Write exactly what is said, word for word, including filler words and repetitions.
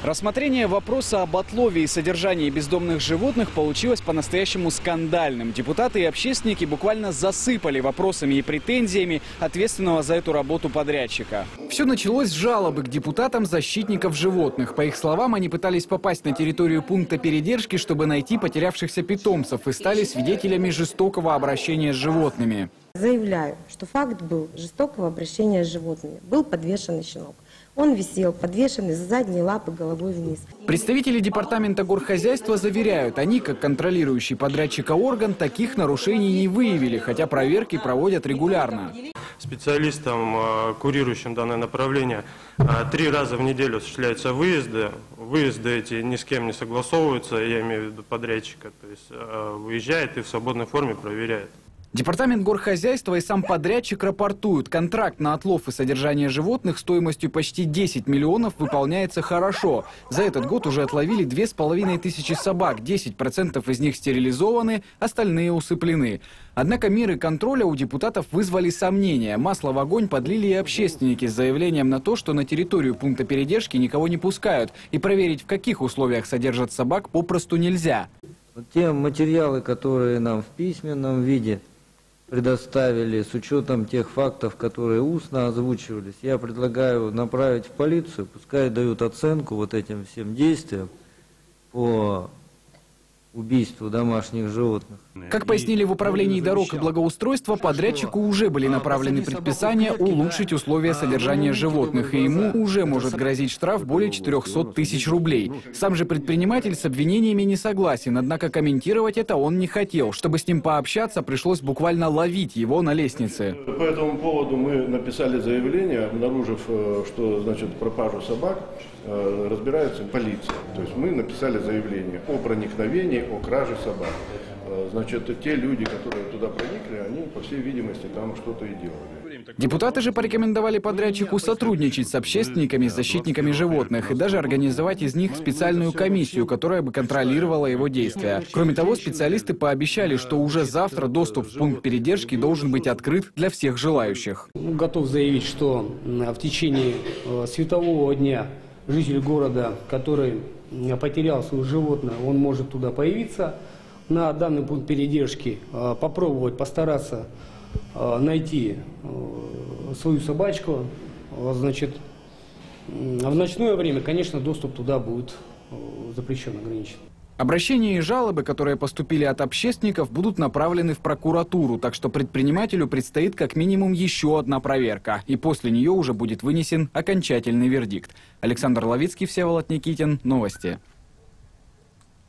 Рассмотрение вопроса об отлове и содержании бездомных животных получилось по-настоящему скандальным. Депутаты и общественники буквально засыпали вопросами и претензиями ответственного за эту работу подрядчика. Все началось с жалобы к депутатам защитников животных. По их словам, они пытались попасть на территорию пункта передержки, чтобы найти потерявшихся питомцев, и стали свидетелями жестокого обращения с животными. Заявляю, что факт был жестокого обращения с животными. Был подвешенный щенок. Он висел, подвешенный за задние лапы головой вниз. Представители департамента горхозяйства заверяют, они, как контролирующий подрядчика орган, таких нарушений не выявили, хотя проверки проводят регулярно. Специалистам, курирующим данное направление, три раза в неделю осуществляются выезды. Выезды эти ни с кем не согласовываются, я имею в виду подрядчика, то есть выезжает и в свободной форме проверяет. Департамент горхозяйства и сам подрядчик рапортуют, контракт на отлов и содержание животных стоимостью почти десять миллионов выполняется хорошо. За этот год уже отловили две с половиной тысячи собак, десять процентов из них стерилизованы, остальные усыплены. Однако меры контроля у депутатов вызвали сомнения. Масло в огонь подлили и общественники с заявлением на то, что на территорию пункта передержки никого не пускают, и проверить, в каких условиях содержат собак, попросту нельзя. Те материалы, которые нам в письменном виде предоставили, с учетом тех фактов, которые устно озвучивались, я предлагаю направить в полицию, пускай дают оценку вот этим всем действиям по убийству домашних животных. Как пояснили в управлении дорог и благоустройства, подрядчику уже были направлены предписания улучшить условия содержания животных, и ему уже может грозить штраф более четырёхсот тысяч рублей. Сам же предприниматель с обвинениями не согласен, однако комментировать это он не хотел. Чтобы с ним пообщаться, пришлось буквально ловить его на лестнице. По этому поводу мы написали заявление, обнаружив, что, значит, пропажу собак разбирается полиция. То есть мы написали заявление о проникновении, о краже собак. Значит, те люди, которые туда проникли, они, по всей видимости, там что-то и делали. Депутаты же порекомендовали подрядчику сотрудничать с общественниками, с защитниками животных и даже организовать из них специальную комиссию, которая бы контролировала его действия. Кроме того, специалисты пообещали, что уже завтра доступ в пункт передержки должен быть открыт для всех желающих. Готов заявить, что в течение светового дня житель города, который потерял свое животное, он может туда появиться на данный пункт передержки, попробовать, постараться найти свою собачку. Значит, в ночное время, конечно, доступ туда будет запрещен, ограничен. Обращения и жалобы, которые поступили от общественников, будут направлены в прокуратуру, так что предпринимателю предстоит как минимум еще одна проверка, и после нее уже будет вынесен окончательный вердикт. Александр Ловицкий, Всеволод Никитин, новости.